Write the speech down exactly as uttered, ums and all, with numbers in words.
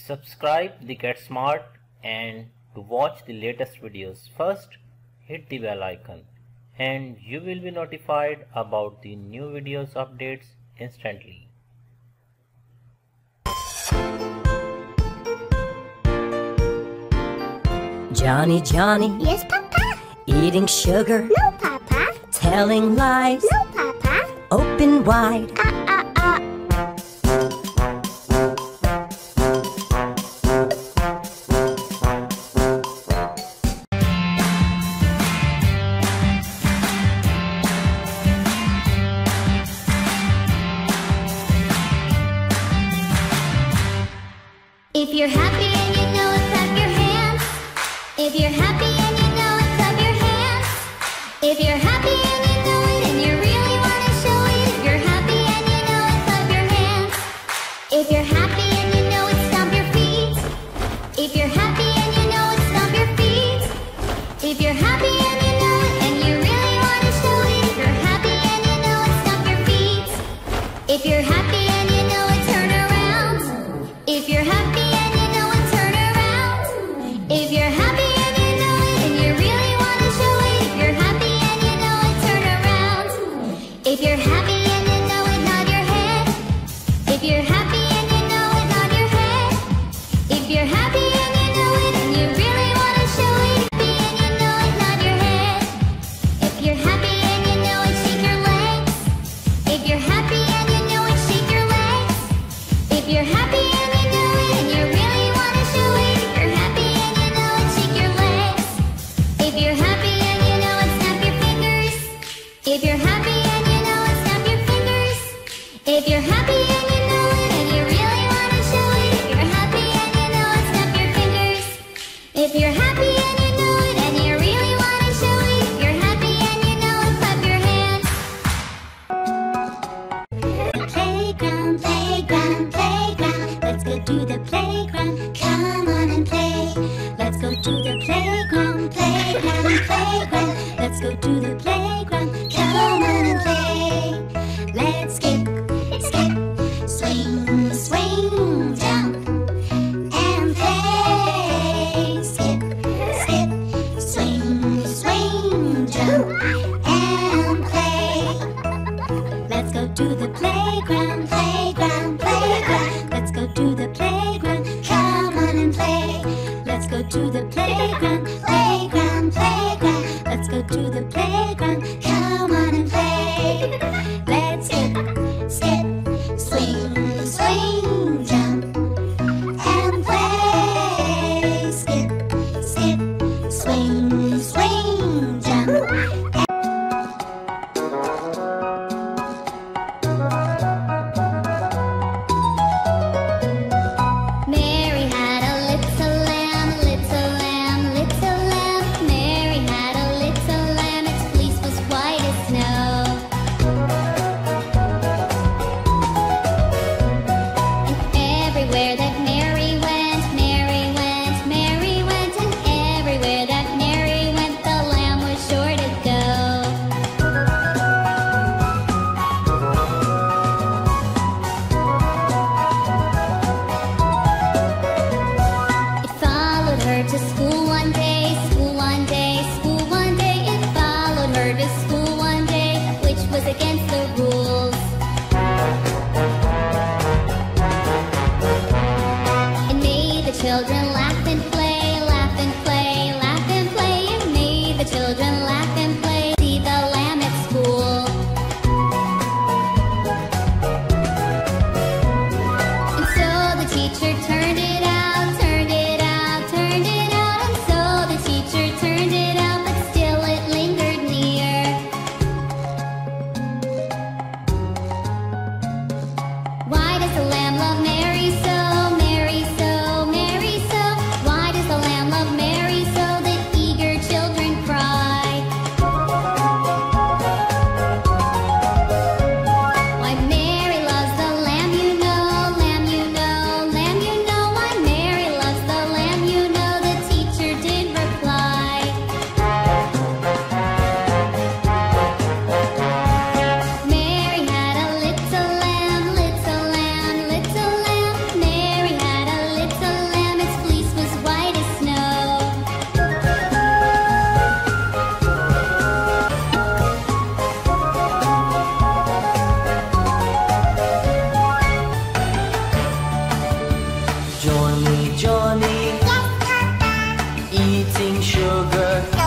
Subscribe the Get Smart and to watch the latest videos, first hit the bell icon and you will be notified about the new videos updates instantly. Johnny, Johnny. Yes, Papa? Eating sugar. No, Papa. Telling lies. No, Papa. Open wide. Ah, ah, ah. If you're happy and you know it, clap your hands. If you're happy and you know it, clap your hands. If you're happy and you know it and you really want to show it, if you're happy and you know it, clap your hands. If you're happy and you know it, stomp your feet. If you're happy and you know it, stomp your feet. If you're happy and you know it and you really want to show it, if you're happy and you know it, stomp your feet. If you're happy and you know it, turn around. If you're happy and you know it, turn around. If you're happy and you know it and you really want to show it, if you're happy and you know it, turn around. If you're happy and you know it, nod your head. If you're happy and you know it, nod your head. If you're happy and you know it and you really want to show it, happy and you know it, nod your head. If you're happy and you know it, shake your legs. If you're happy and you know it, shake your legs. If you're happy and you know it and you really want to show it, if you're happy and you know it, shake your legs. If you're happy and you know it, snap your fingers. If you're happy and you know it, snap your fingers. If you're happy and you know it and you really want to show it, if you're happy and you know it, snap your fingers. If you're happy and you know it and you really want to show it, if you're happy and you know it, clap your hands. Playground, playground, playground. Let's go to the playground. Come on and play. Let's go to the playground, playground, playground. Let's go to the playground. Come on and play. Let's skip, skip, swing, swing, jump and play. Skip, skip, swing, swing, jump and play. Let's go to the playground, playground, playground. Let's go to the playground. Come on and play. Let's go to the playground, playground, playground. Let's go to the playground. Come on and play. Let's skip, skip, swing, swing, jump and play. Skip, skip, swing, swing, jump. Mary had a little lamb, little lamb, little lamb. Mary had a little lamb, its fleece was white as snow. And everywhere that Mary went, Mary went, Mary went, and everywhere that Mary went, the lamb was sure to go. It followed her to school one day, school one day, school one day. It followed her to school one day, which was against the rules. It made the children laugh and play, laugh and play, laugh and play. It made the children laugh and play. See the lamb at school. And so the teacher turned it out, turned it out, turned it out. And so the teacher turned it out, but still it lingered near. Why does the lamb love Mary so, Mary so, Mary so? sugar.